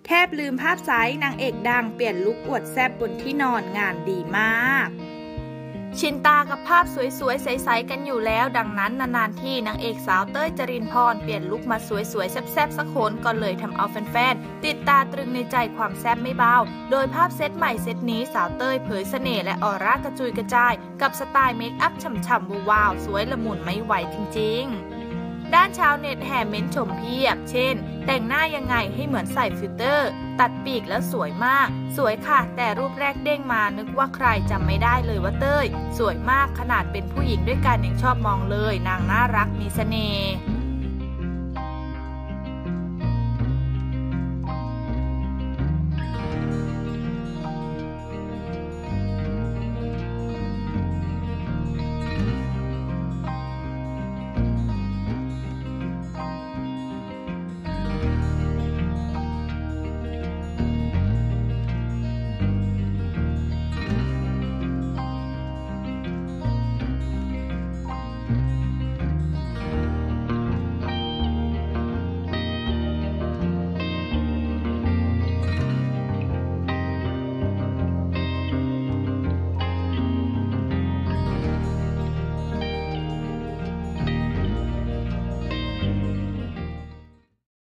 แทบลืมภาพไซส์นางเอกดังเปลี่ยนลุคอวดแซ่บบนที่นอนงานดีมากชินตากับภาพสวยๆใสๆกันอยู่แล้วดังนั้นนานๆที่นางเอกสาวเต้ยจรินพรเปลี่ยนลุคมาสวยๆแซ่บๆสักคนก็เลยทำเอาแฟนๆติดตาตรึงในใจความแซ่บไม่เบาโดยภาพเซตใหม่เซตนี้สาวเต้ยเผยเสน่ห์และออร่ากระจุยกระจายกับสไตล์เมคอัพฉ่ำๆว้าวสวยละมุนไม่ไหวจริงๆด้านชาวเน็ตแห่เม้นชมเพียบเช่นแต่งหน้ายังไงให้เหมือนใส่ฟิลเตอร์ตัดปีกแล้วสวยมากสวยค่ะแต่รูปแรกเด้งมานึกว่าใครจำไม่ได้เลยว่าเต้ยสวยมากขนาดเป็นผู้หญิงด้วยกันยังชอบมองเลยนางน่ารักมีเสน่ห์